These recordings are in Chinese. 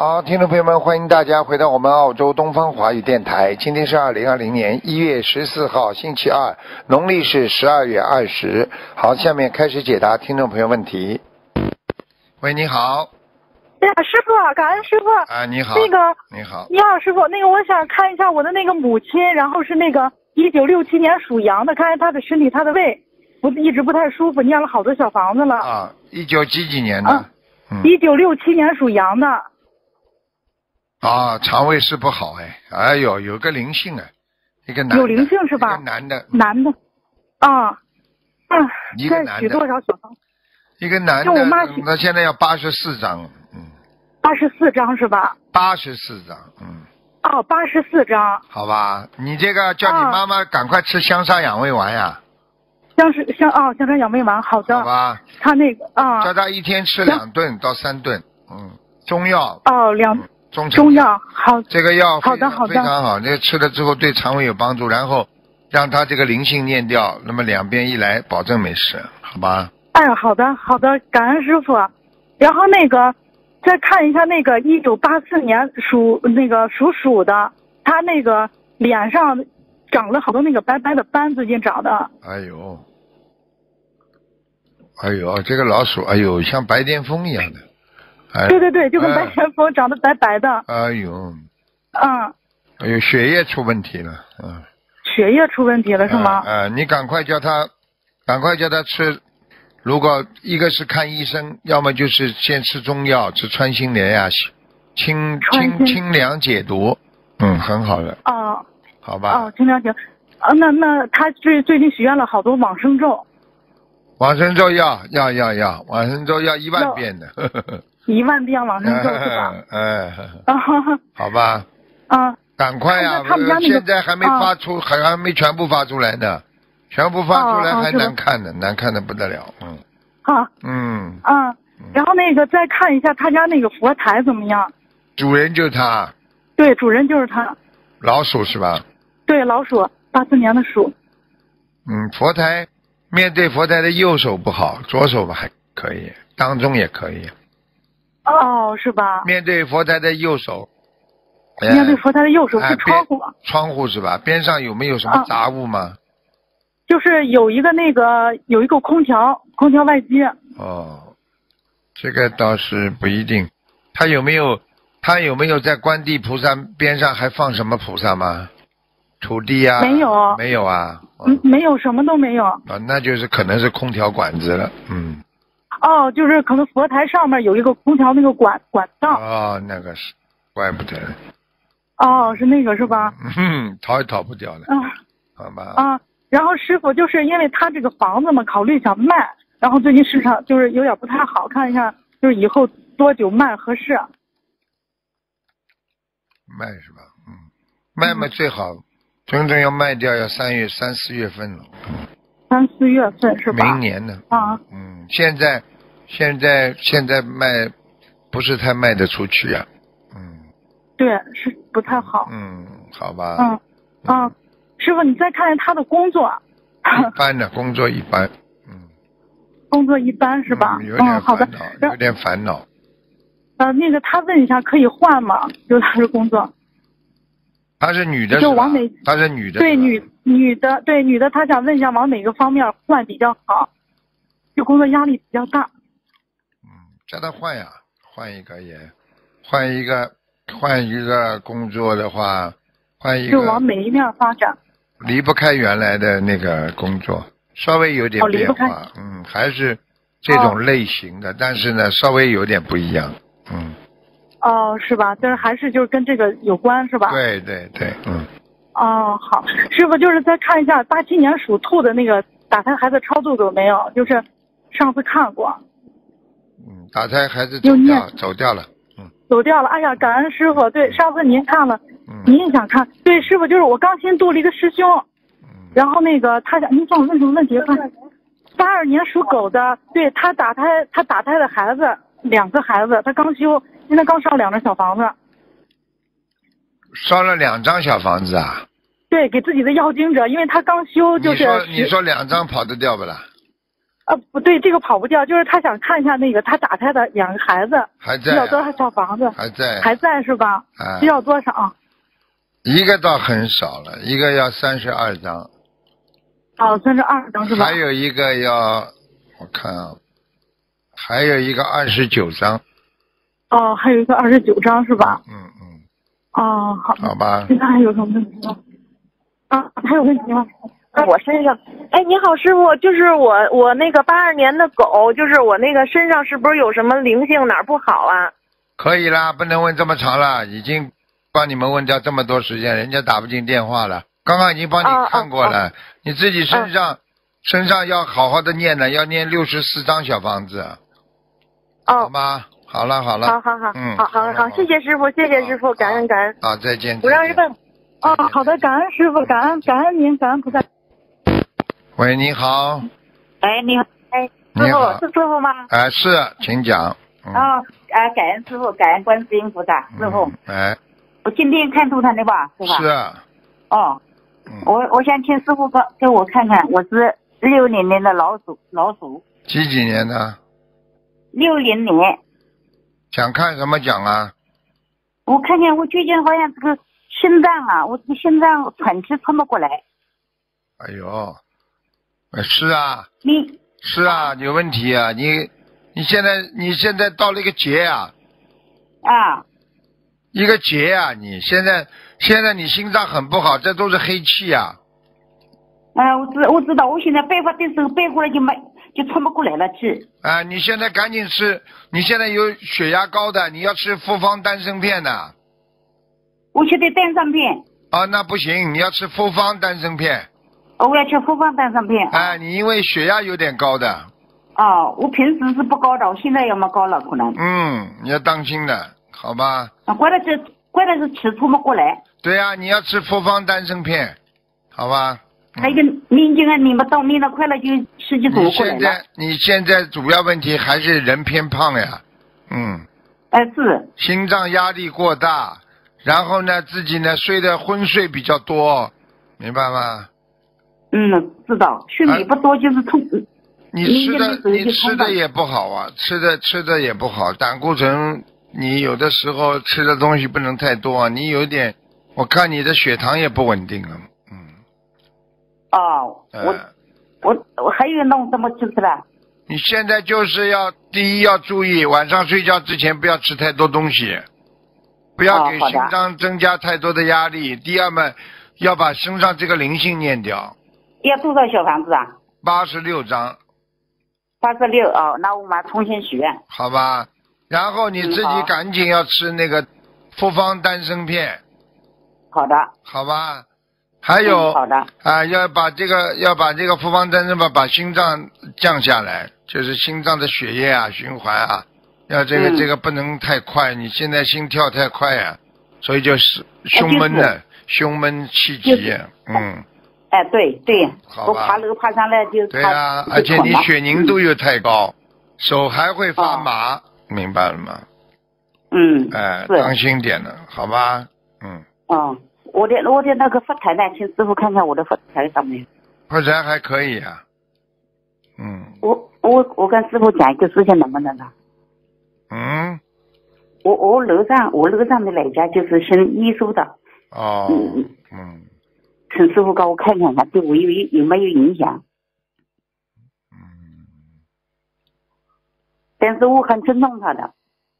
好，听众朋友们，欢迎大家回到我们澳洲东方华语电台。今天是2020年1月14号，星期二，农历是12月20。好，下面开始解答听众朋友问题。喂，你好。 哎呀，师傅，感恩师傅。 啊，你好。 那个， 你好。 你好，师傅。那个，我想看一下我的那个母亲，然后是那个1967年属羊的，看看她的身体，她的胃一直不太舒服，念了好多小房子了。 啊，19几年的 ？1967年属羊的。 啊，肠胃是不好哎，哎呦，有个灵性哎，一个男的。 有灵性是吧？ 一个男的。 男的。啊。 一个男的。 再许多少小房？ 一个男的。 就我妈许。 他现在要84张。 84张是吧 ？84张， 哦，84张。 好吧，你这个叫你妈妈赶快吃香砂养胃丸呀。 香砂养胃丸，好的。 好吧。 他那个叫他一天吃2顿到3顿，中药。 哦，中药好。 这个药好的非常好，这个吃了之后对肠胃有帮助，然后让他这个灵性念掉，那么2边一来，保证没事，好吧？ 哎，好的，感恩师傅。然后那个。再看一下那个1984年属鼠的，他那个脸上长了好多那个白白的斑，最近长的。 哎呦，这个老鼠，哎呦，像白癜风一样的。 对，就跟白癜风长得白白的。 哎呦。血液出问题了， 血液出问题了是吗？ 你赶快叫他吃。如果一个是看医生，要么就是先吃中药，吃穿心莲呀，清凉解毒，很好的。 哦， 好吧。 哦，清凉解。那他最近许愿了好多往生咒。 往生咒要，往生咒要1万遍的。 1万遍往生咒是吧？ 好吧。赶快呀！现在还没发出，还没全部发出来呢。全部发出来还难看的，难看的不得了。 好。然后那个再看一下他家那个佛台怎么样？ 主人就是他。 对，主人就是他。 老鼠是吧？ 对，老鼠，84年的鼠。 佛台面对佛台的右手不好，左手吧还可以，当中也可以。 哦，是吧？ 面对佛台的右手。 面对佛台的右手是窗户。 窗户是吧？边上有没有什么杂物吗？ 就是有一个空调外机。 哦，这个倒是不一定。他有没有在观地菩萨边上还放什么菩萨吗？土地啊？ 没有。 没有啊？ 没有，什么都没有。 那就是可能是空调管子了。 哦，就是可能佛台上面有一个空调那个管道。 哦，那个是，怪不得。 哦，是那个是吧？ 逃也逃不掉了。好吧。 然后师傅就是因为他这个房子嘛，考虑想卖，然后最近市场就是有点不太好，看一下就是以后多久卖合适。 卖是吧？卖嘛最好，真正要卖掉要3、4月份了。 3、4月份是吧？ 明年呢？现在卖不是太卖得出去呀。 对，是不太好。 好吧。 师傅，你再看看他的工作。 一般的工作一般。 工作一般是吧？ 有点好的。 有点烦恼。 那个他问一下可以换吗？就他的工作。 她是女的就往哪？ 她是女的。 对，女的，她想问一下往哪个方面换比较好？就工作压力比较大。 叫他换呀，换一个工作的话，换一个。 就往哪一面发展？ 离不开原来的那个工作，稍微有点变化。还是这种类型的，但是呢，稍微有点不一样。 是吧？但是还是就是跟这个有关是吧？ 对。 好，师傅就是再看一下87年属兔的那个打胎孩子超度有没有？就是上次看过。 打胎孩子走掉了。 走掉了。哎呀，感恩师傅。对，上次您看了，您也想看。对，师傅就是我刚新度了一个师兄，然后那个他想，您帮我问什么问题？82年属狗的，对他打胎的孩子2个孩子，他刚修，现在刚烧2张小房子。 烧了2张小房子啊？ 对，给自己的要经者，因为他刚修就是。 你说2张跑得掉不啦？ 不对，这个跑不掉，就是他想看一下那个他打胎的2个孩子， 还在、 需要多少小房子？还在是吧？需要多少？ 一个倒很少了，一个要32张。 哦，32张是吧？ 还有一个要，我看啊，还有一个29张。 哦，还有一个29张是吧？哦，好。 好吧。 其他还有什么问题吗？还有问题吗？ 我身上，哎，你好，师傅，就是我那个82年的狗，就是我那个身上是不是有什么灵性，哪儿不好啊？ 可以啦，不能问这么长了，已经帮你们问掉这么多时间，人家打不进电话了。刚刚已经帮你看过了，你自己身上要好好的念的，要念64张小房子。好吗？好了。好， 谢谢师傅，谢谢师傅，感恩。 好，再见。 不让人问。 好的，感恩师傅，感恩您，感恩菩萨。 喂，你好。 哎，你好，哎， 师傅是师傅吗？ 是，请讲。 感恩师傅，感恩观世音菩萨，师傅。我今天看图腾的吧，是吧？ 是啊。 我想请师傅给我看看，我是60年的老鼠。 几年的 ？60年。 想看什么讲啊？ 我看看，我最近好像这个心脏啊，我这个心脏喘气喘不过来。 哎呦，是啊。是啊，有问题啊！你现在到了一个劫啊。一个劫啊！你现在你心脏很不好，这都是黑气啊。 我知道，我现在背发的时候背过来就喘不过来了气。 你现在赶紧吃，你现在有血压高的，你要吃复方丹参片的。 我吃的丹参片。 那不行，你要吃复方丹参片。 我要吃复方丹参片。 你因为血压有点高的。 我平时是不高的，我现在要么高了可能。 你要当心的，好吧？ 怪的是吃喘不过来。 对啊，你要吃复方丹参片，好吧？ 还有一个念经啊，念了快了就吃就走过来了。 你现在主要问题还是人偏胖呀。 是。 心脏压力过大，然后呢自己呢睡得昏睡比较多，明白吗？ 知道，睡眠不多就是痛。 你吃的也不好啊，吃的也不好，胆固醇你有的时候吃的东西不能太多，你有点，我看你的血糖也不稳定了。 我还有弄什么就是了？ 你现在就是第一要注意，晚上睡觉之前不要吃太多东西，不要给心脏增加太多的压力。第二嘛，要把身上这个灵性念掉。 要多少小房子啊 ？86张。 86那我马上重新许愿。 好吧，然后你自己赶紧要吃那个复方丹参片。 好的。 好吧。还有好的要把这个复方丹参把心脏降下来，就是心脏的血液循环要这个不能太快，你现在心跳太快所以就是胸闷的，胸闷气急对，我爬楼爬上来就。 对啊，而且你血凝度又太高，手还会发麻，明白了吗？当心点了，好吧？ 我的那个佛台呢，请师傅看看我的佛台上面。 佛台还可以啊。 我跟师傅讲一个事情能不能呢？我楼上的那家就是信耶稣的。请师傅给我看看对我有没有影响？但是我很尊重他的。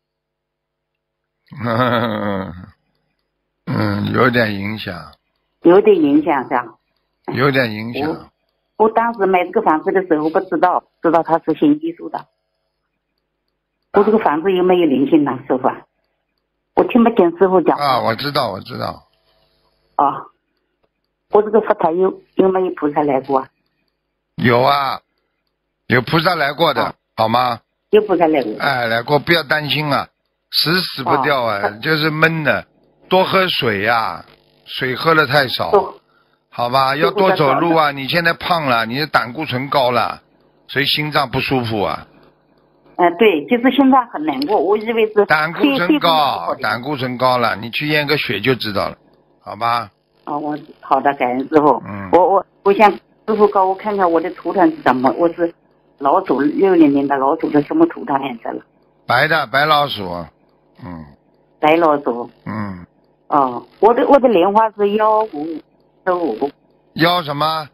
有点影响。 有点影响是吧？ 有点影响。 我当时买这个房子的时候不知道他是信耶稣的。我这个房子有没有灵性呢，师傅？我听不见师傅讲。 我知道。 我这个佛台有没有菩萨来过？ 有啊，有菩萨来过的，好吗？ 有菩萨来过。 来过，不要担心死不掉就是闷的，多喝水水喝的太少，好吧？要多走路你现在胖了，你的胆固醇高了，所以心脏不舒服对，就是心脏很难过，我以为是胆固醇高了，你去验个血就知道了，好吧？ 好的，感恩师傅。我想师傅给我看看我的图腾是什么，我是老鼠60年的老鼠的什么图腾颜色了？ 白的白老鼠。 白老鼠。哦，我的莲花是15575。 1什么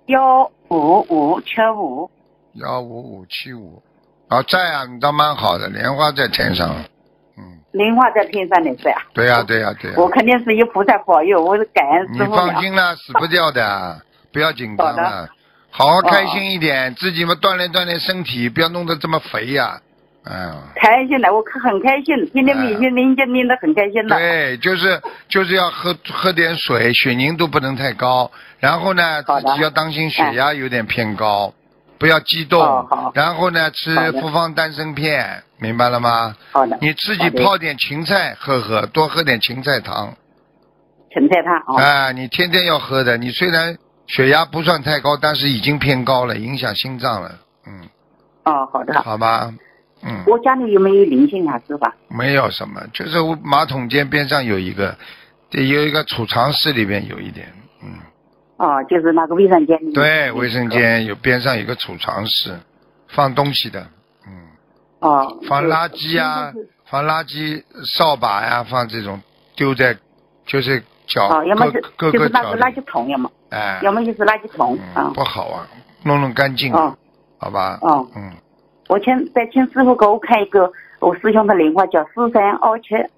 15575。 15575。在啊，你倒蛮好的，莲花在天上。 莲花在天上的是呀。 对呀。 我肯定是有菩萨保佑，我是感恩师你父。 放心了，死不掉的，不要紧张了，好好开心一点，自己嘛锻炼身体，不要弄得这么肥呀。 开心的，我很开心，天天每天念经念得很开心的。 对，就是要喝点水，血凝度不能太高，然后呢自己要当心血压有点偏高，不要激动。然后呢吃复方丹参片，明白了吗？ 好的。 你自己泡点芹菜喝，多喝点芹菜汤。 芹菜汤你天天要喝的。你虽然血压不算太高，但是已经偏高了，影响心脏了。 好的。 好吧。 我家里有没有灵性啊，师傅？ 没有什么，就是马桶间边上有一个储藏室，里边有一点。 就是那个卫生间里面。 对，卫生间边上有个储藏室，放东西的。放垃圾啊，放垃圾扫把呀，放这种丢在就是要么各就是那角个垃圾桶，要么就是垃圾桶。 不好啊，弄干净。好吧。 我再请师傅给我看一个我师兄的莲花，叫4327。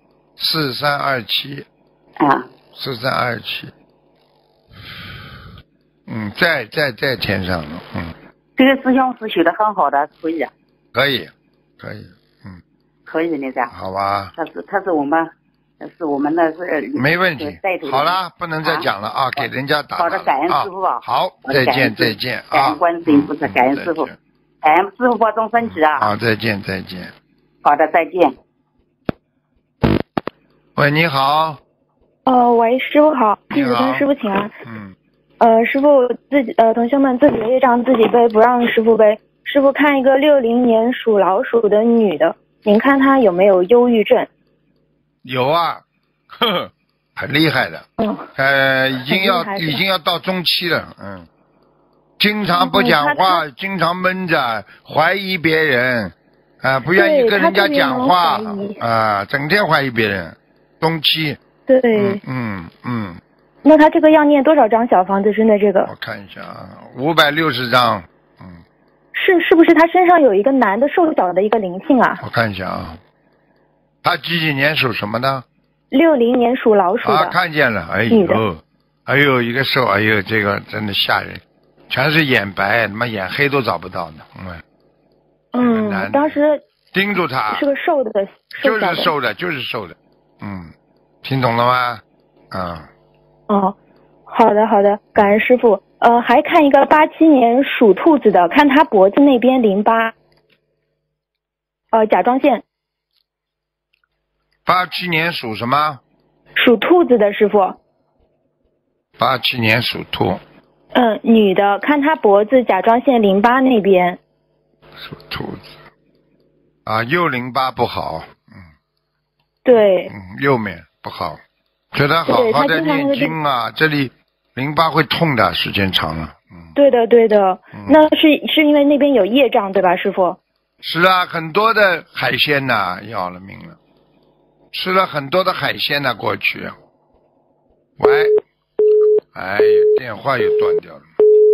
4327。4327。在天上了。 这个师兄是学得很好的，可以。 可以。 可以的噻。 好吧。 他是我们的是。 没问题。好了，不能再讲了啊，给人家打。 好的，感恩师傅。 好，再见。 感恩观世音菩萨，感恩师傅，感恩师傅保重身体啊。 好，再见。 好的，再见。 喂，你好。 喂，师傅好，弟子跟师傅请安。师傅同学们自己的业障自己背，不让师傅背。师傅看一个60年属老鼠的女的，您看她有没有忧郁症？ 有啊，很厉害的。已经要到中期了。经常不讲话，经常闷着，怀疑别人，不愿意跟人家讲话，整天怀疑别人，中期。 对。 那他这个要念多少张小房子？针对这个， 我看一下啊，560张。 是不是他身上有一个男的瘦小的一个灵性啊？ 我看一下啊，他几年属什么的 ？60年属老鼠的。 啊，看见了，哎呦，一个瘦，哎呦，这个真的吓人，全是眼白，他妈眼黑都找不到呢。 当时盯住他， 是个瘦的， 就是瘦的。听懂了吗？ 好的，感恩师傅。还看一个87年属兔子的，看他脖子那边淋巴，甲状腺。 87年属什么？ 属兔子的师傅。 87年属兔。 女的，看他脖子甲状腺淋巴那边。 属兔子。右淋巴不好。 对。 右面不好，叫他好好的念经啊，这里淋巴会痛的，时间长了。 对的。那是因为那边有业障对吧，师傅？ 是啊，很多的海鲜呐，要了命了，吃了很多的海鲜呐，过去。喂，哎呀，电话又断掉了。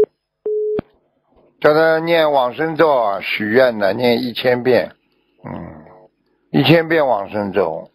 叫他念往生咒啊，许愿呢，念1000遍，1000遍往生咒。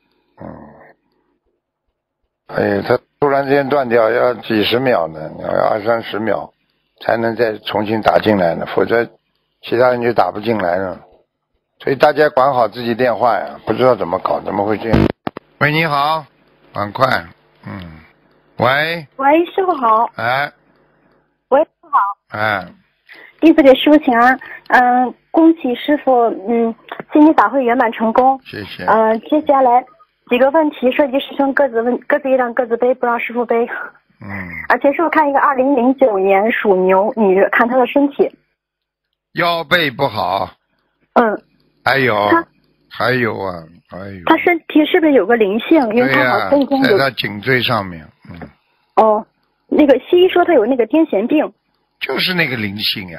他突然之间断掉，要几十秒呢，要20-30秒才能再重新打进来呢，否则其他人就打不进来了。所以大家管好自己电话呀，不知道怎么搞，怎么会这样？喂，你好，赶快，喂， 师傅好。喂，师傅好。弟子给师傅请安。恭喜师傅，心灵法会圆满成功。 谢谢。 接下来几个问题涉及师兄各自业障各自背，不让师傅背。而且师傅看一个2009年属牛女，看她的身体。 腰背不好。还有啊，她身体是不是有个灵性？因为她好像在她颈椎上面。 那个西医说她有那个癫痫病。 就是那个灵性呀。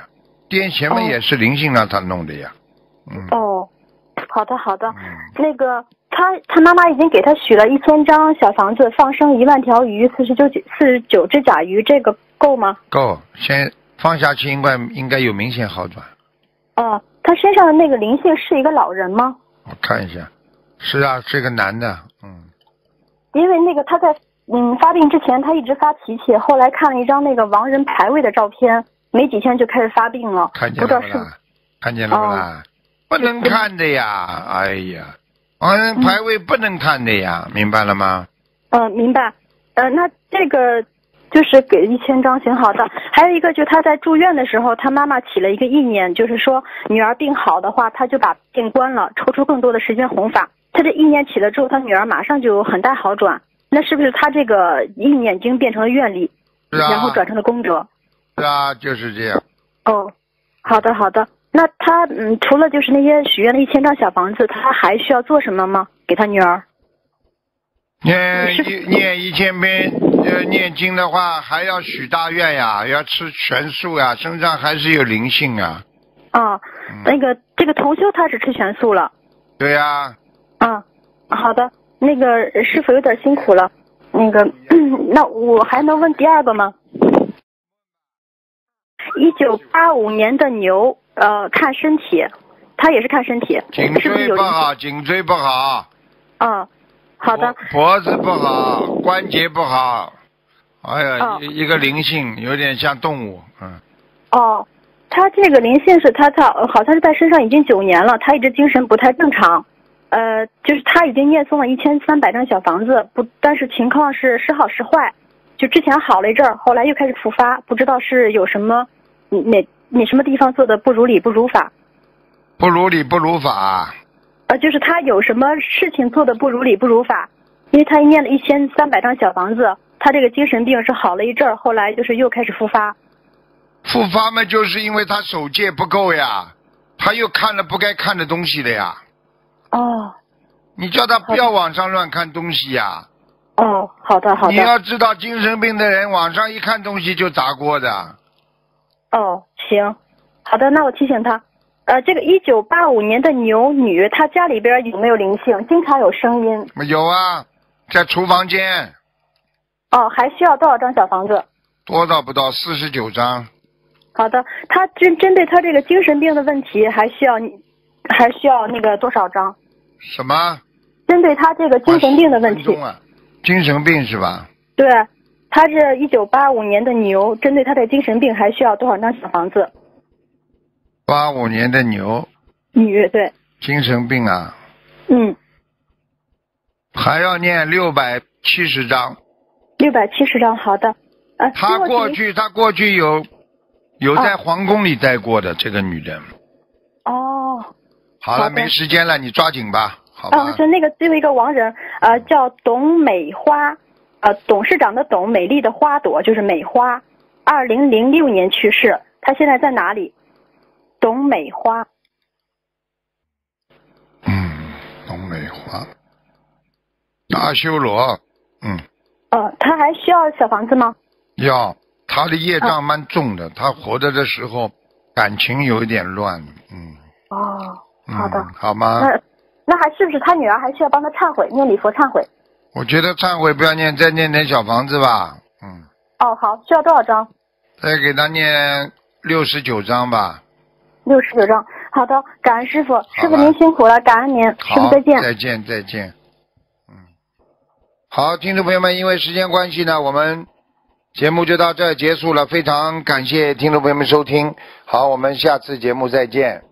癫痫嘛也是灵性让他弄的呀。 哦，好的好的。那个他妈妈已经给他许了1000张小房子，放生1万条鱼，49只甲鱼，这个够吗？ 够，先放下去应该有明显好转。 他身上的那个灵性是一个老人吗？ 我看一下，是啊，是个男的。 因为那个他在发病之前他一直发脾气，后来看了一张那个亡人牌位的照片，没几天就开始发病了。 看见了不啦？看见了不啦？不能看的呀！哎呀，亡人牌位不能看的呀，明白了吗？ 明白。那这个就是给1000张，行，好的。还有一个，就他在住院的时候，他妈妈起了一个意念，就是说女儿病好的话，他就把店关了，抽出更多的时间弘法。他这意念起了之后，他女儿马上就有很大好转。那是不是他这个意念已经变成了愿力，然后转成了功德？ 是啊，就是这样。 好的好的。那他除了就是那些许愿的1000张小房子，他还需要做什么吗？给他女儿？ 念1000遍念经的话，还要许大愿呀，要吃全素呀，身上还是有灵性啊。 那个这个同修他是吃全素了。 对呀。 好的。那个师傅有点辛苦了。那个那我还能问第二个吗？1985年的牛，看身体，他也是看身体。 颈椎不好，颈椎不好。 好的。 脖子不好，关节不好。哎呀，一个灵性，有点像动物。 他这个灵性是他好像是在身上已经9年了，他一直精神不太正常。就是他已经念诵了1300张小房子，但是情况是时好时坏，就之前好了一阵儿，后来又开始复发，不知道是有什么哪什么地方做的不如理不如法。 不如理不如法。 就是他有什么事情做的不如理不如法，因为他念了1300张小房子，他这个精神病是好了一阵儿，后来就是又开始复发。 复发嘛，就是因为他守戒不够呀，他又看了不该看的东西了呀。你叫他不要网上乱看东西呀。 好的好的。 你要知道，精神病的人网上一看东西就砸锅的。 行，好的，那我提醒他。这个1985年的牛女，她家里边有没有灵性？经常有声音。 有啊，在厨房间。 还需要多少张小房子？ 多到不到49张。 好的，他针对他这个精神病的问题，还需要那个多少张？ 什么？ 针对他这个精神病的问题。 精神病是吧？ 对，他这1985年的牛，针对他的精神病还需要多少张小房子 ？85年的牛女，对。 精神病啊。还要念670张。 670张，好的。 他过去有在皇宫里待过的这个女人。好了，没时间了，你抓紧吧，好吧？ 是那个最后一个亡人，叫董美花，董事长的董，美丽的花朵就是美花，2006年去世，她现在在哪里？董美花。 董美花，大修罗。 她还需要小房子吗？ 要，她的业障蛮重的，她活着的时候感情有一点乱。 好的。 好吗？ 那还是不是他女儿还需要帮他忏悔，念礼佛忏悔？ 我觉得忏悔不要念，再念点小房子吧。 好，需要多少张？ 再给他念69张吧。 69张，好的，感恩师傅，师傅您辛苦了，感恩您，师傅再见。 再见。好，听众朋友们，因为时间关系呢，我们节目就到这儿结束了，非常感谢听众朋友们收听，好，我们下次节目再见。